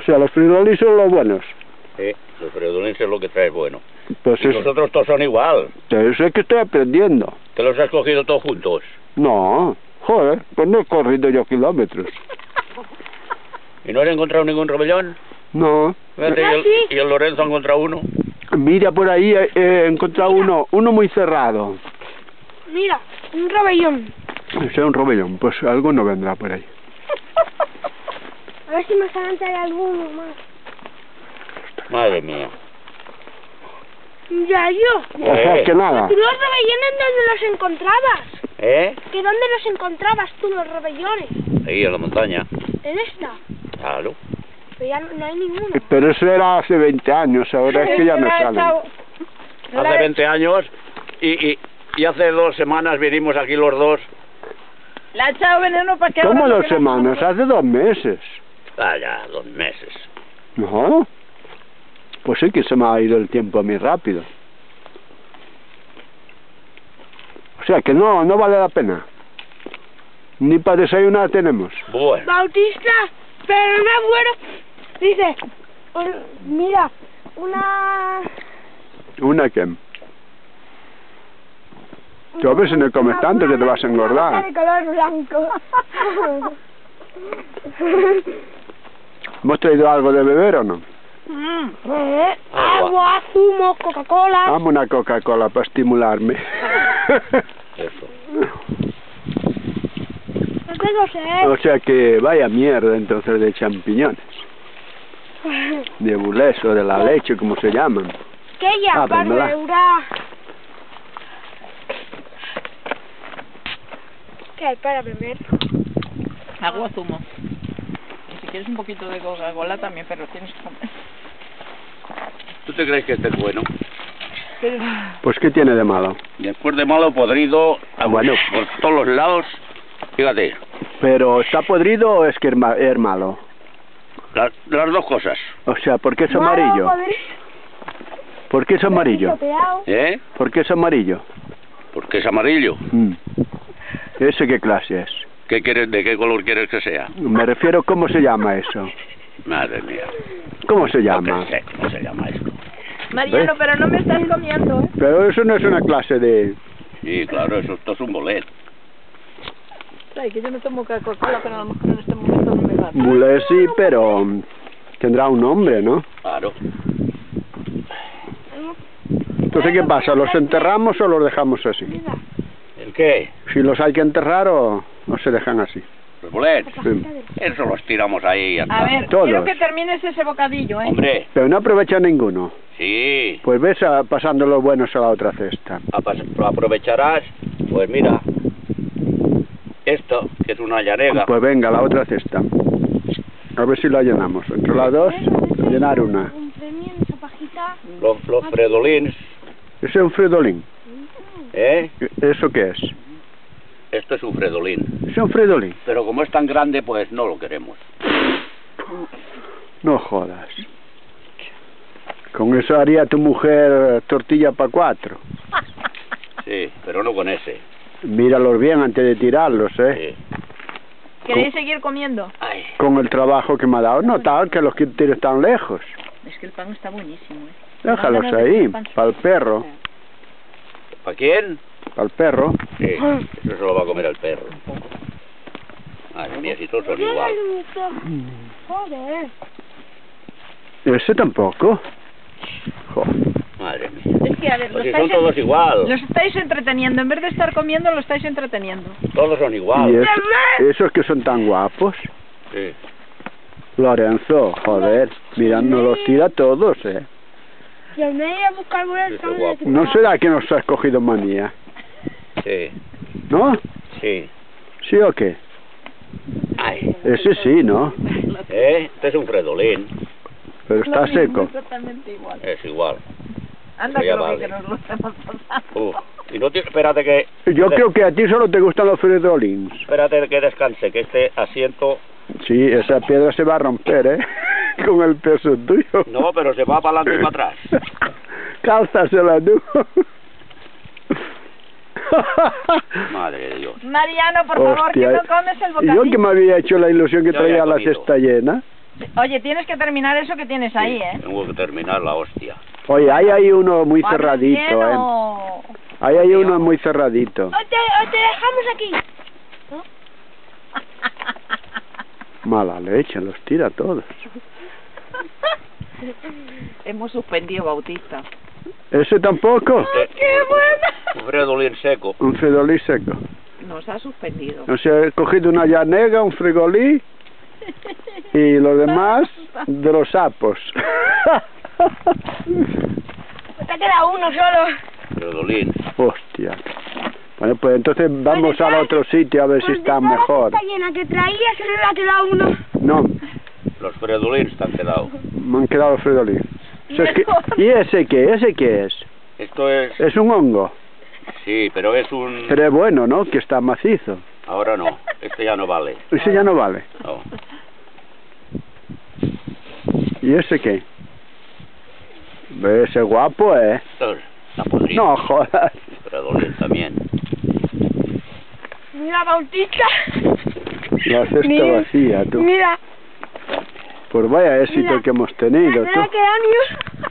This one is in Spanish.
sea, los frijolines son los buenos. Sí, los frijolines es lo que traes bueno. Pues Y los otros todos son igual. eso es que estoy aprendiendo. ¿Te los has cogido todos juntos? No, joder, pues no he corrido yo kilómetros. ¿Y no has encontrado ningún rebellón? No. Fíjate, y el Lorenzo ha encontrado uno. Mira, por ahí he encontrado uno muy cerrado. Mira, un rebellón. Ese es un rebellón, pues alguno vendrá por ahí. A ver si me salen alguno más. Madre mía. Ya yo. O sea, que nada. ¿Tú los rebellones dónde los encontrabas? ¿Eh? ¿Que dónde los encontrabas tú los rebellones? Ahí en la montaña. ¿En esta? Claro. Pero ya no hay ninguno. Pero eso era hace 20 años, ahora es que ya no salen. Hace 20 años y hace 2 semanas vinimos aquí los dos. Le ha echado veneno para que... ¿Cómo ahora no 2 semanas? Hace 2 meses. Ah, ya, 2 meses. No. Pues sí que se me ha ido el tiempo a mí rápido. O sea que no vale la pena. Ni para desayunar tenemos. Bueno. Bautista, pero no muero. Dice, mira, ¿Una qué? Tú a ver si no comes tanto que te vas a engordar. de color blanco. ¿Hemos traído algo de beber o no? Agua, zumo, Coca-Cola. Dame una Coca-Cola para estimularme. Eso. No tengo sed. O sea que vaya mierda entonces de champiñones. De bulés o de la leche, como se llaman. Que ya, Ábremela. Barbeura. ¿Qué hay para beber? Agua, zumo. Y si quieres un poquito de Coca-Cola también, pero tienes que comer. ¿Tú te crees que este es bueno? Pues ¿qué tiene de malo? Después de malo podrido, Bueno. por todos los lados, fíjate, ¿Pero está podrido o es que es malo? las dos cosas. O sea, ¿por qué es amarillo? ¿Por qué es amarillo? ¿Eh? ¿Por qué es amarillo? Porque es amarillo. ¿Ese qué clase es? ¿Qué quieres, de qué color quieres que sea? Me refiero, ¿cómo se llama eso? Madre mía. ¿Cómo se No llama? sé cómo se llama esto. Mariano, ¿Ves? pero no me estás comiendo, ¿eh? Pero eso no es una clase de... Sí, claro, esto es un bolet. Ay, que yo no tomo Coca-Cola, pero a lo mejor en este momento no me va. Bulé sí, pero tendrá un nombre, ¿no? Claro. Entonces, ¿qué pasa? ¿Los enterramos o los dejamos así? ¿El qué? Si los hay que enterrar o se dejan así. Los bolets. Sí. Eso los tiramos ahí y ya está. A ver, Todos. quiero que termines ese bocadillo, ¿eh? Hombre, Pero no aprovecha ninguno. sí. Pues ves pasando los buenos a la otra cesta. Aprovecharás, pues mira, esto, que es una llanega. Pues venga, la otra cesta. A ver si la llenamos. Entre las dos, llenar una. Un premio en esa pajita. Los fredolins, Ese es un fredolín. ¿eh? ¿Eso qué es? Esto es un fredolín. Ese es un fredolín. Pero como es tan grande, pues no lo queremos. No jodas. Con eso haría tu mujer tortilla para 4. Sí, pero no con ese. Míralos bien antes de tirarlos, ¿eh? Sí. ¿Queréis seguir comiendo? Ay, Con el trabajo que me ha dado. No tal que los que tires tan lejos. Es que el pan está buenísimo, ¿eh? Déjalos Me dan ganas de ahí, comer pan. para el perro. ¿para quién? Para el perro. Sí, eso se lo va a comer el perro. Madre mía, si todos son igual. Joder. Ese tampoco. Joder. Madre mía. Es que, a ver, Pues si son todos igual. los estáis entreteniendo. En vez de estar comiendo, lo estáis entreteniendo. Todos son Y igual. esos que son tan guapos. Sí. Lorenzo, joder. Mira, nos los tira todos, ¿eh? Y al medio a buscar buenas Ese carnes guapo. de ¿No será que nos has cogido manía? Sí. ¿No? Sí. ¿Sí o qué? Ay. Ese sí, ¿no? Este es un fredolín. Pero está Lo mismo, seco. Exactamente igual. Es igual. Anda, Ya que lo vale. que nos lo estamos pasando. Y no espérate que... Yo creo que a ti solo te gustan los fredolins. Espérate que descanse, que este asiento... Sí, esa piedra se va a romper, ¿eh? Con el peso tuyo. No, pero se va para adelante y para atrás. Cálzasela tú. Madre de Dios. Mariano, por favor, Hostia, que no comes el y bocadillo. yo que me había hecho la ilusión que Ya traía había la comido. cesta llena. Oye, tienes que terminar eso que tienes ahí, ¿eh? Tengo que terminar la hostia. Oye, ahí hay uno muy Pablo, cerradito, lleno. Ahí hay uno muy cerradito. O te dejamos aquí. Mala leche, los tira todos. Hemos suspendido Bautista. ¿Ese tampoco? ¡Qué buena! Un fredolín seco. Un fridolí seco. Nos ha suspendido. O sea, he cogido una llanega, un frigolí y lo demás de los sapos. Te queda uno solo. Fredolín. Hostia. Bueno, pues entonces vamos al otro sitio a ver si está mejor. Está llena que traía, solo le ha quedado uno. No, Los fredolins te han quedado. me han quedado fridolí. O sea, es que- ¿y ese qué? ¿Ese qué es? Esto es... Es un hongo. Sí, pero es un... Pero es bueno, ¿no? Que está macizo. Ahora no. Este ya no vale. Ese ya no vale. No. ¿Y ese qué? Ese guapo, ¿eh? Esto está podrido. No jodas. Fredolín también. Mira, Bautista. La cesta Mira, vacía, tú. Mira. Pues vaya éxito Mira. que hemos tenido, No tú. le queda ni uno.